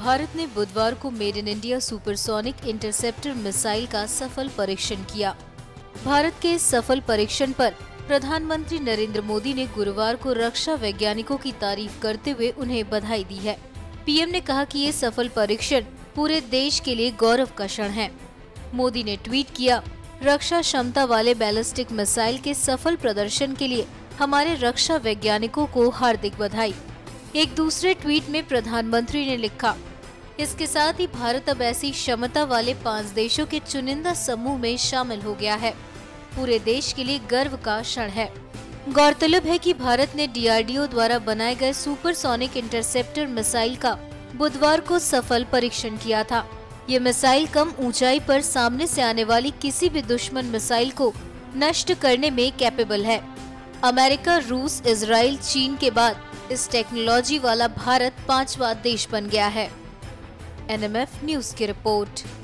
भारत ने बुधवार को made in India supersonic interceptor missile का सफल परीक्षण किया। भारत के इस सफल परीक्षण पर प्रधानमंत्री नरेंद्र मोदी ने गुरुवार को रक्षा वैज्ञानिकों की तारीफ करते हुए उन्हें बधाई दी है। पीएम ने कहा कि ये सफल परीक्षण पूरे देश के लिए गौरव का क्षण है। मोदी ने ट्वीट किया, रक्षा क्षमता वाले बैलिस्टिक मिसाइल के सफल प्रदर्शन के लिए हमारे रक्षा वैज्ञानिकों को हार्दिक बधाई। एक दूसरे ट्वीट में प्रधानमंत्री ने लिखा, इसके साथ ही भारत अब ऐसी क्षमता वाले 5 देशों के चुनिंदा समूह में शामिल हो गया है। पूरे देश के लिए गर्व का क्षण है। गौरतलब है कि भारत ने DRDO द्वारा बनाए गए सुपरसोनिक इंटरसेप्टर मिसाइल का बुधवार को सफल परीक्षण किया था। ये मिसाइल कम ऊंचाई पर सामने से आने वाली किसी भी दुश्मन मिसाइल को नष्ट करने में कैपेबल है। अमेरिका, रूस, इजराइल, चीन के बाद इस टेक्नोलॉजी वाला भारत 5वां देश बन गया है। NMF न्यूज की रिपोर्ट।